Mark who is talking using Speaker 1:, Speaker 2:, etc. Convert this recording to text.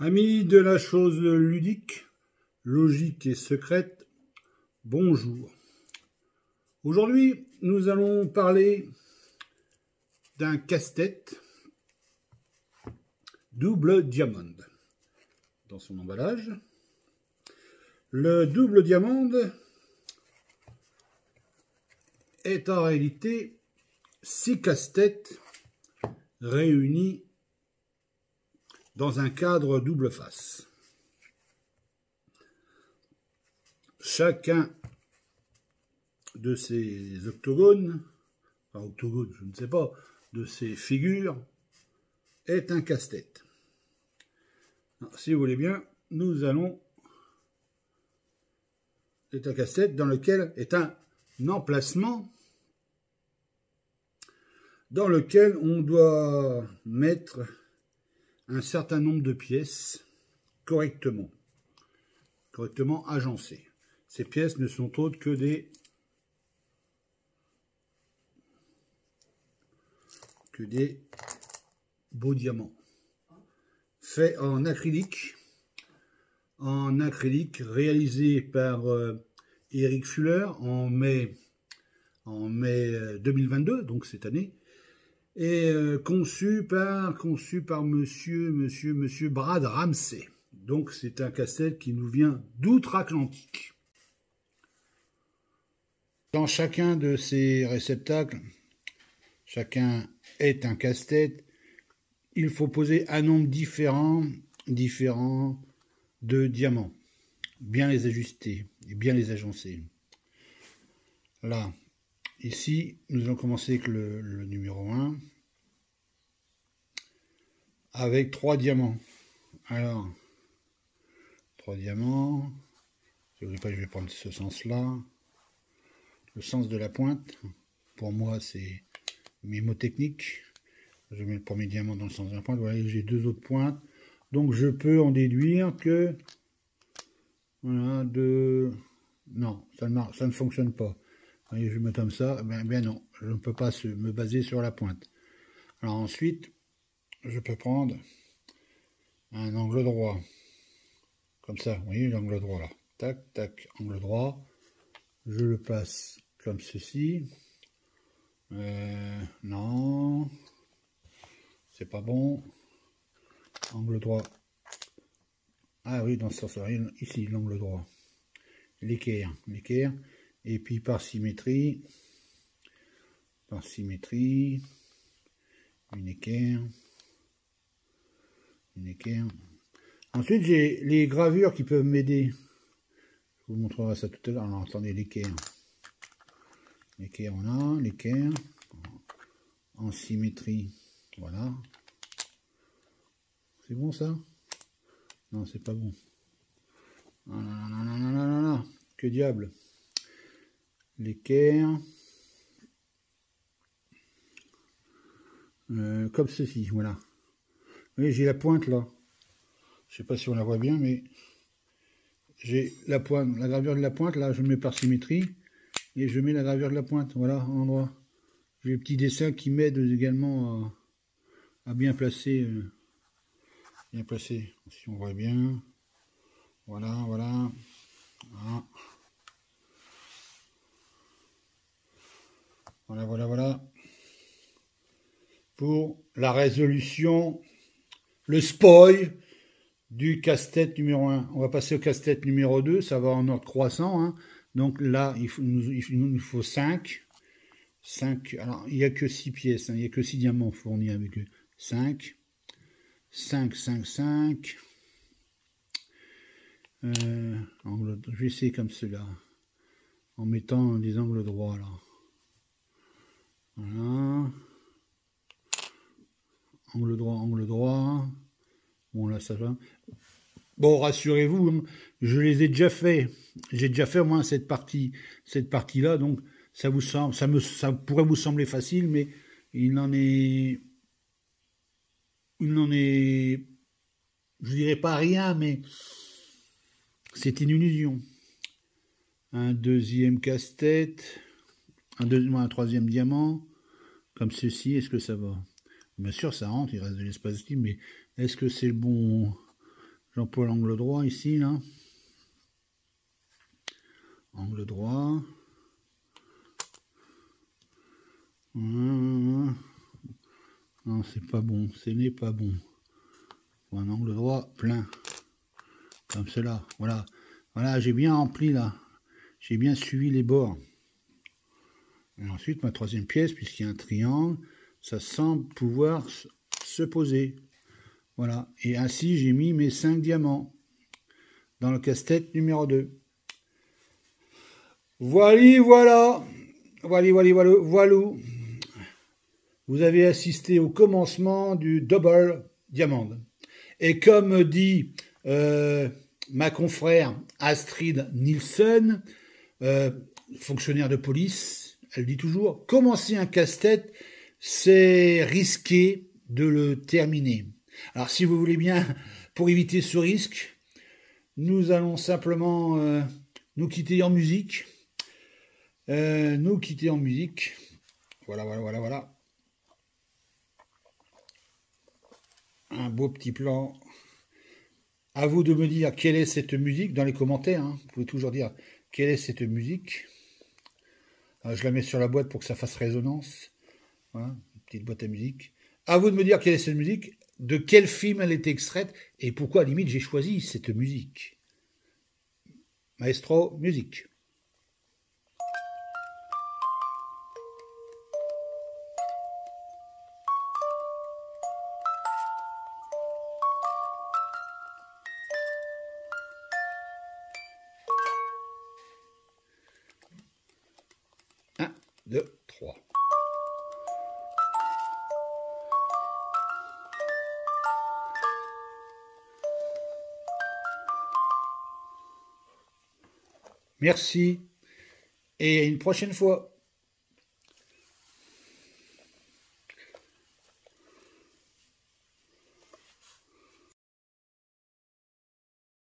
Speaker 1: Amis de la chose ludique, logique et secrète, bonjour. Aujourd'hui, nous allons parler d'un casse-tête double diamant. Dans son emballage, le double diamant est en réalité 6 casse-têtes réunis dans un cadre double face. Chacun de ces octogones, enfin octogones, je ne sais pas, de ces figures, est un casse-tête. Si vous voulez bien, nous allons... C'est un casse-tête dans lequel est un emplacement dans lequel on doit mettre un certain nombre de pièces correctement agencées. Ces pièces ne sont autres que des beaux diamants faits en acrylique réalisé par Eric Fuller en mai 2022, donc cette année, et conçu par monsieur Brad Ramsey. Donc c'est un casse-tête qui nous vient d'outre-Atlantique. Dans chacun de ces réceptacles, chacun est un casse-tête. Il faut poser un nombre différent de diamants. Bien les ajuster et bien les agencer. Là, ici, nous allons commencer avec le numéro 1. Avec 3 diamants. Alors, 3 diamants. Je vais prendre ce sens-là. Le sens de la pointe. Pour moi, c'est mémotechnique. Je mets le premier diamant dans le sens de la pointe. Voilà, j'ai 2 autres pointes. Donc, je peux en déduire que... Voilà, non, ça ne fonctionne pas. Voyez, je mets comme ça. Ben non, je ne peux pas me baser sur la pointe. Alors ensuite, je peux prendre un angle droit. Comme ça, vous voyez l'angle droit là. Tac, tac, angle droit. Je le place comme ceci. Non, c'est pas bon. Angle droit. Ah oui, dans ce sens-là, ici, l'angle droit. L'équerre. Et puis par symétrie, une équerre. Ensuite, j'ai les gravures qui peuvent m'aider. Je vous montrerai ça tout à l'heure. Alors, attendez, l'équerre. On a l'équerre en symétrie. Voilà. C'est bon ça? Non, c'est pas bon. Non. Que diable. L'équerre. Comme ceci, voilà. Vous voyez, j'ai la pointe là. Je sais pas si on la voit bien, mais j'ai la pointe, la gravure de la pointe, là, je mets par symétrie. Et je mets la gravure de la pointe, voilà, en endroit. J'ai des petits dessins qui m'aident également à bien placer. Si on voit bien. Voilà. Voilà. Pour la résolution, le spoil du casse-tête numéro 1. On va passer au casse-tête numéro 2, ça va en ordre croissant. Hein. Donc là, il nous faut 5. Alors, il n'y a que 6 pièces, hein, il n'y a que 6 diamants fournis avec eux. 5. Je vais essayer comme cela, en mettant des angles droits là. Voilà. Angle droit. Bon là ça va. Bon, rassurez-vous, je les ai déjà fait. J'ai déjà fait au moins cette partie-là, donc ça pourrait vous sembler facile, mais il n'en est, je dirais pas rien, mais c'est une illusion. Un deuxième casse-tête, un troisième diamant, comme ceci. Est-ce que ça va? Bien sûr, ça rentre, il reste de l'espace libre, mais est-ce que c'est le bon J'emploie l'angle droit ici, là. Angle droit. Non, c'est pas bon, ce n'est pas bon. Un angle droit plein. Comme cela, voilà. Voilà, j'ai bien rempli là. J'ai bien suivi les bords. Et ensuite, ma troisième pièce, puisqu'il y a un triangle, ça semble pouvoir se poser. Voilà. Et ainsi, j'ai mis mes 5 diamants dans le casse-tête numéro 2. Voilà. Voilà. Vous avez assisté au commencement du double diamant. Et comme dit ma confrère Astrid Nielsen, fonctionnaire de police, elle dit toujours, commencer un casse-tête, c'est risqué de le terminer. Alors si vous voulez bien, pour éviter ce risque, nous allons simplement nous quitter en musique. Voilà. Un beau petit plan. À vous de me dire quelle est cette musique dans les commentaires. Hein. Vous pouvez toujours dire quelle est cette musique. Alors, je la mets sur la boîte pour que ça fasse résonance. Voilà, une petite boîte à musique. À vous de me dire quelle est cette musique, de quel film elle est extraite et pourquoi à la limite j'ai choisi cette musique. Maestro, musique. Un, deux, trois. Merci et à une prochaine fois.